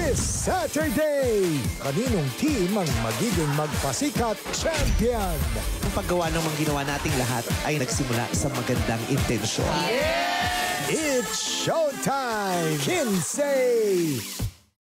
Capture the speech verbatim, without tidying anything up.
This Saturday, kaninong team ang magiging magpasikat champion? Ang paggawa ng mga ginawa nating lahat ay nagsimula sa magandang intensyon. It's Showtime! Kinsey!